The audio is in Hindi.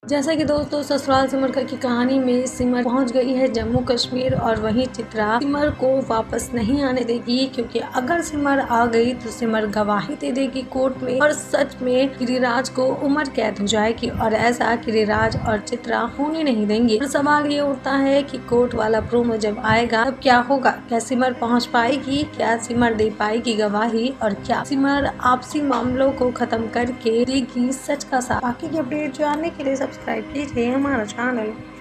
जैसा कि दोस्तों ससुराल सिमर की कहानी में सिमर पहुंच गई है जम्मू कश्मीर और वहीं चित्रा सिमर को वापस नहीं आने देगी, क्योंकि अगर सिमर आ गई तो सिमर गवाही दे देगी कोर्ट में और सच में गिरिराज को उम्र कैद हो जाएगी और ऐसा गिरिराज और चित्रा होने नहीं देंगे। और सवाल ये उठता है कि कोर्ट वाला प्रोमो जब आएगा तब क्या होगा? क्या सिमर पहुँच पाएगी? क्या सिमर दे पाएगी गवाही? और क्या सिमर आपसी मामलों को खत्म करके देगी सच का साथ? बाकी की अपडेट जानने के लिए सब्सक्राइब कीजिए हमारा चैनल।